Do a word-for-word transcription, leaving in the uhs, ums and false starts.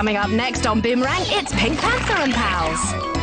Coming up next on Boomerang, it's Pink Panther and Pals.